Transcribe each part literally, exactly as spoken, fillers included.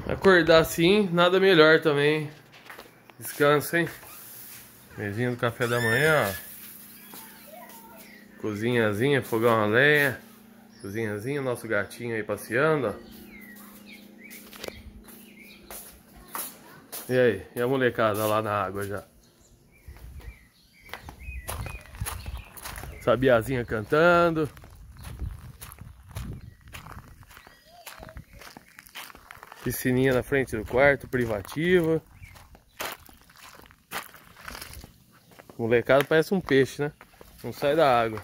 Acordar assim, nada melhor também. Descansa, hein? Mesinha do café da manhã, ó. Cozinhazinha, fogão a lenha. Cozinhazinha, nosso gatinho aí passeando, ó. E aí? E a molecada lá na água já? Sabiazinha cantando. Piscininha na frente do quarto, privativa. Molecada parece um peixe, né? Não sai da água.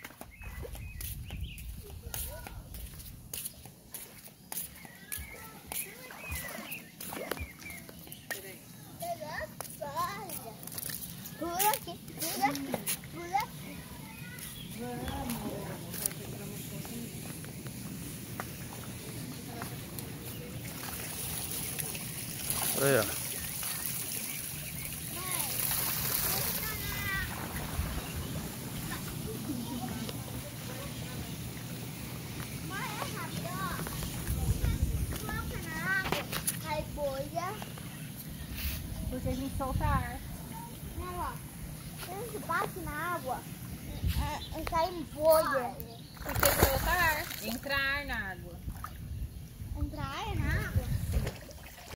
Pula aqui, pula aqui, pula aqui. Aí, ó. Porque a gente solta ar. Não, ó. Quando a gente bate na água, é, é, sai bolha. Porque solta ar. Entra ar na água. Entrar na água?